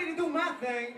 ready to do my thing.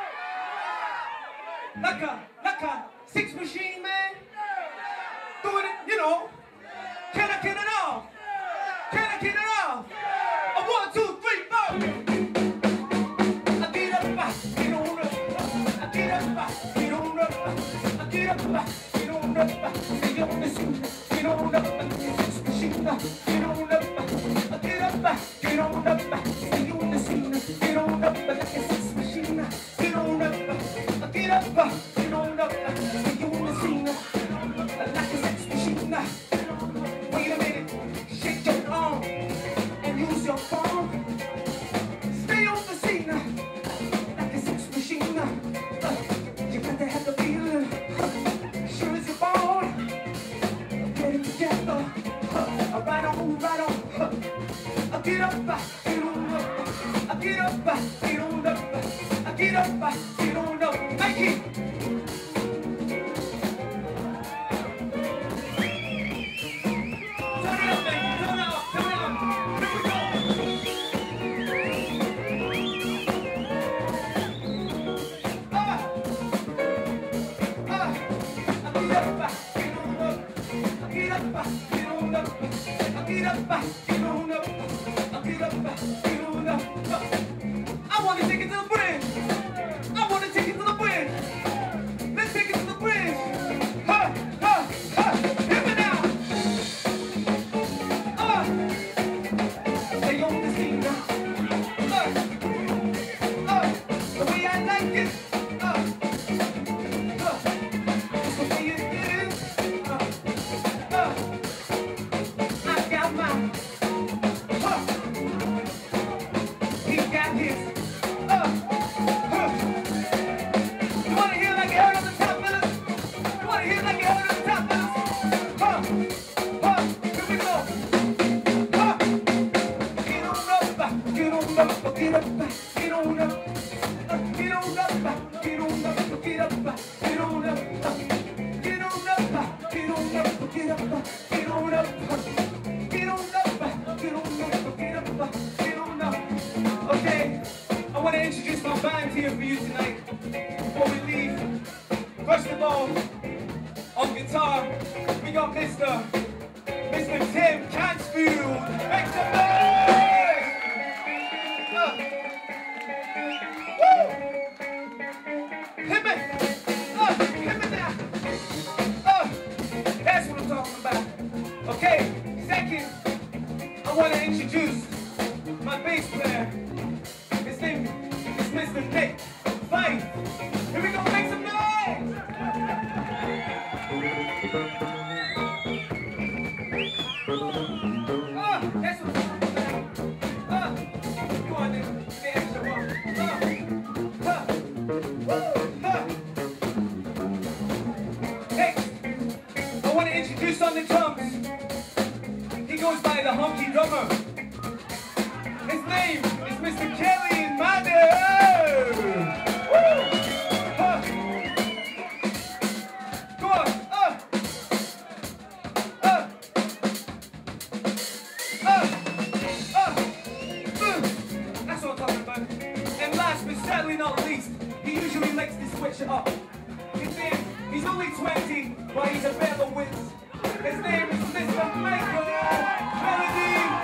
Like a six machine, man. Doing it, you know. Can I get it off? Can I get it off? A 1, 2, 3, 4. I get up, get on up. I get up, get on up. I get up, get on up. Stay on the scene, get on up. Six machine, get on up. I get up, get on up. Stay on the scene, get on up. Like a six machine, get on up. I get up, get on up. Stay on the scene, like a six machine. Wait a minute, shake your arm and use your phone. Stay on the scene like a six machine. You got to have the feeling, sure as you're born. Get it together, right on, right on. I get up, get on up. I get up, get on up. I get up, get on up. Nike. I want to take it to the bridge. I want to take it to the bridge. Let's take it to the bridge. Ha, ha, ha. Hit me now. Stay on the scene now. The way I like it. It's the way it is. I got mine. He got his. You wanna hear like you heard on the top fellas? You wanna hear like you heard on the top fellas? Here we go. Get on up, get on up, get up, get on up. Get on up, get on up, get up, get on up. Get on up, get on up, get up, get on up. Get on up, get on up, get up, get on up. Okay, I want to introduce my band here for you tonight. Before we leave, first of all, on guitar, we got Mr. Tim Cansfield. Make some noise! Woo! Hit me! Hit me now! That's what I'm talking about. Okay, second, I want to introduce my bass player. His name is Mr. Nick Fife. Here we go, make some noise! That's what I'm talking about. Come on, Nick. Stay extra one. Hey, I want to introduce on the drums. He goes by the Honky Drummer. His name is Mr. Kelly Madu. Go on. That's what I'm talking about. And last but sadly not least, he usually likes to switch it up. His name, he's only 20, but he's a better wit. His name is Mr. Michael Melody.